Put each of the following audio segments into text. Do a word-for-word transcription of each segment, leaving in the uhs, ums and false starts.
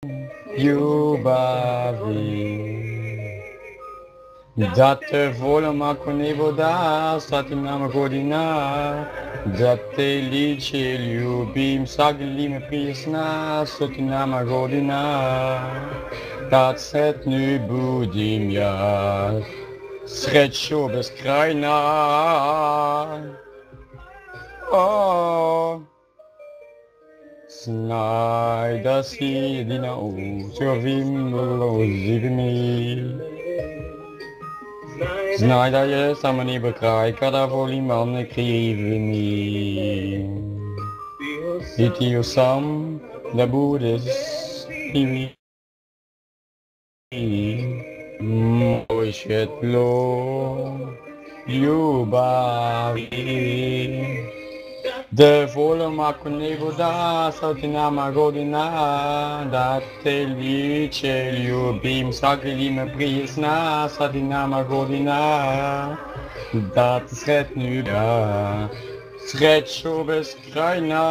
Ljubavi. Da te volim ako ne voda, svatim nama godina. Da te liče ljubim, sagli me prije sna, stotinama godina. Tad sretni budim ja, sreću beskrajna. Oh. Znaj da si jedina u svojim živimi. Znaj da je samo nebo kraj kada volim, a ne krivi mi. I htio sam da budeš i vi. Moj svjetlo ljubavi. Da volim ako ne voda, stotinama godina. Da te liče ljubim, sagli me prije sna, stotinama godina. Da te sretni ja, sreću beskrajna.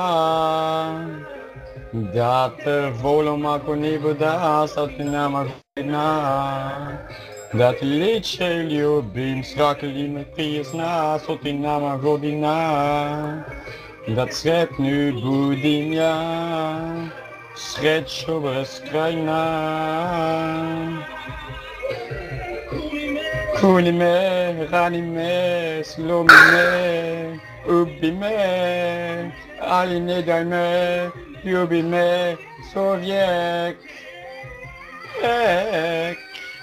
Da te volim ako ne voda, stotinama godina. Da te liče ljubim, sagli me prije sna, stotinama godina. Da te sretni budim ja, sreću beskrajna. Kuni me, rani me, slomi me, ubi me, ali ne daj me, ljubi me, sovijek. Ek.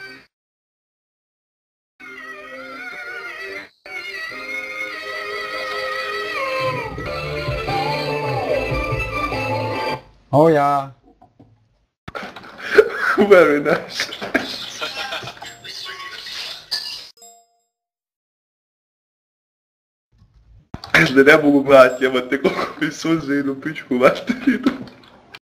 Oh ja. Very nice. Ezt de nem fogom látni, mert te akkor sozinho no pitch com o